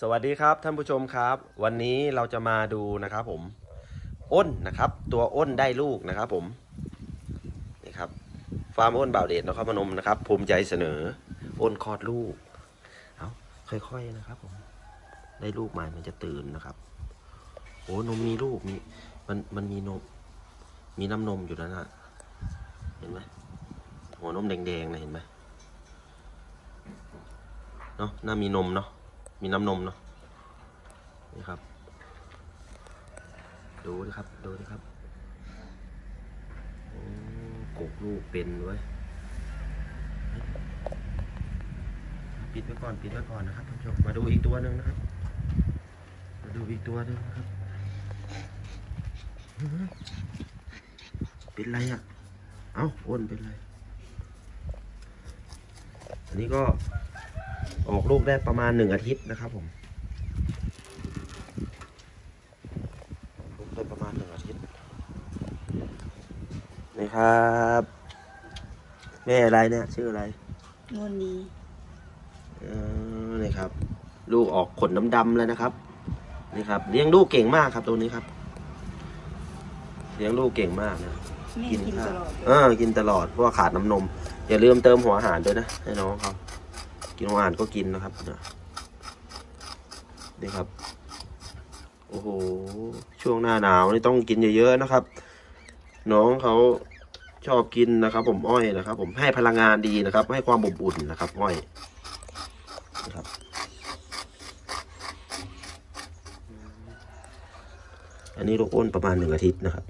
สวัสดีครับท่านผู้ชมครับวันนี้เราจะมาดูนะครับผมอ้นนะครับตัวอ้นได้ลูกนะครับผมนี่ครับฟาร์มอ้นบ่าวเดชนครพนมนะครับภูมิใจเสนออ้นคลอดลูกเอาค่อยๆนะครับผมได้ลูกใหม่มันจะตื่นนะครับโอ้นมมีลูกมันมีนมมีน้ำนมอยู่แล้วนะเห็นไหมหัวนมแดงๆนะเห็นไหมเนาะน่ามีนมเนาะมีน้ำนมเนาะนี่ครับดูดิครับดูดิครับกกลูกเป็นไว้ปิดไว้ก่อนนะครับท่านผู้ชมมาดูอีกตัวหนึ่งนะครับมาดูอีกตัวหนึ่งนะครับเป็นไรอ่ะเอ้าอ้นเป็นไรอันนี้ก็ออกลูกได้ประมาณ1 อาทิตย์นะครับผมลูกได้ประมาณ1 อาทิตย์นี่ครับแม่อะไรเนี่ยชื่ออะไรนวลดีนี่ครับลูกออกขนดำๆเลยนะครับนี่ครับเลี้ยงลูกเก่งมากครับตัวนี้ครับเลี้ยงลูกเก่งมากนะกินตลอดกินตลอดเพราะว่าขาดน้ำนมอย่าลืมเติมหัวอาหารด้วยนะให้น้องเขากินหัวอาหารก็กินนะครับนี่ครับโอ้โหช่วงหน้าหนาวนี่ต้องกินเยอะๆนะครับน้องเขาชอบกินนะครับผมอ้อยนะครับผมให้พลังงานดีนะครับให้ความอบอุ่นนะครับอ้อยนะครับอันนี้ลูกอ้นประมาณ1 อาทิตย์นะครับ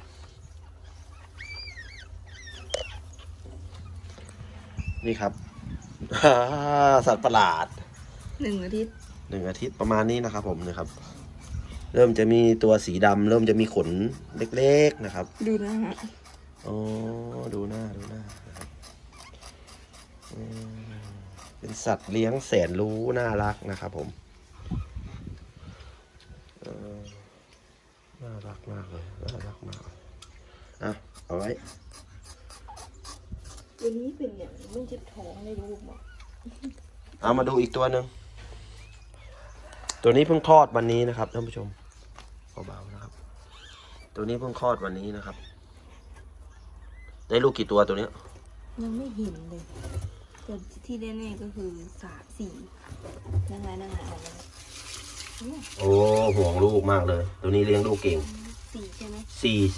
นี่ครับ สัตว์ประหลาด 1 อาทิตย์ประมาณนี้นะครับผมนะครับเริ่มจะมีตัวสีดำเริ่มจะมีขนเล็กๆนะครับดูนะฮะอ๋อดูหน้านะครับเป็นสัตว์เลี้ยงแสนรู้น่ารักนะครับผมน่ารักมากเลยน่ารักมากเอาไว้ตัวนี้เป็นอย่างมันจะท้องในรูปมั้งเอามาดูอีกตัวหนึ่งตัวนี้เพิ่งคลอดวันนี้นะครับท่านผู้ชมเบาๆนะครับตัวนี้เพิ่งคลอดวันนี้นะครับได้ลูกกี่ตัวตัวนี้ยังไม่เห็นเลยแต่ที่แน่ๆก็คือ3-4นั่งไงโอ้ห่วงลูกมากเลยตัวนี้เลี้ยงลูกเก่ง 4ใช่ไหม 4ห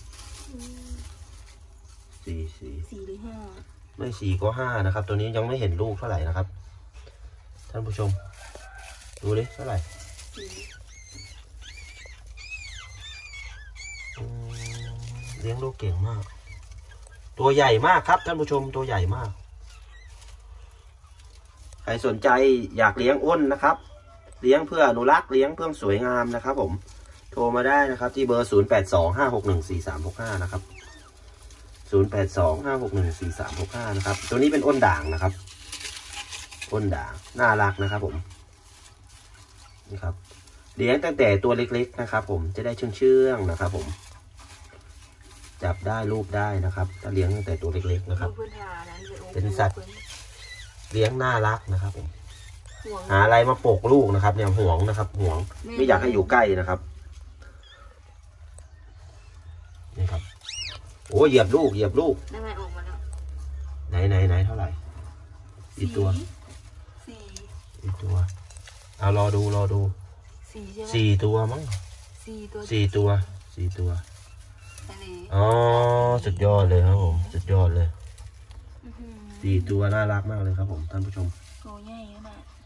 รือ5 ไม่4ก็5นะครับตัวนี้ยังไม่เห็นลูกเท่าไหร่นะครับท่านผู้ชมดูดิเท่าไหร่เลี้ยงลูกเก่งมากตัวใหญ่มากครับท่านผู้ชมตัวใหญ่มากใครสนใจอยากเลี้ยงอ้นนะครับเลี้ยงเพื่ออนุรักษ์เลี้ยงเพื่อสวยงามนะครับผมโทรมาได้นะครับที่เบอร์0825614365นะครับ0825614365นะครับตัวนี้เป็นอ้นด่างนะครับอ้นด่างน่ารักนะครับผมนี่ครับเลี้ยงตั้งแต่ตัวเล็กๆนะครับผมจะได้เชื่องๆนะครับผมจับได้ลูกได้นะครับถ้าเลี้ยงตั้งแต่ตัวเล็กๆนะครับเป็นสัตว์เลี้ยงน่ารักนะครับผมหาอะไรมาปกลูกนะครับเนี่ยห่วงนะครับห่วงไม่อยากให้อยู่ใกล้นะครับนี่ครับโอ้เหยียบลูกได้ไหมออกมาแล้วไหนเท่าไหร่อีกตัวเอารอดู4 ตัวมั้ง4 ตัวอ๋อสุดยอดเลยครับผมสุดยอดเลย4 ตัวน่ารักมากเลยครับผมท่านผู้ชมโตใหญ่ขนาด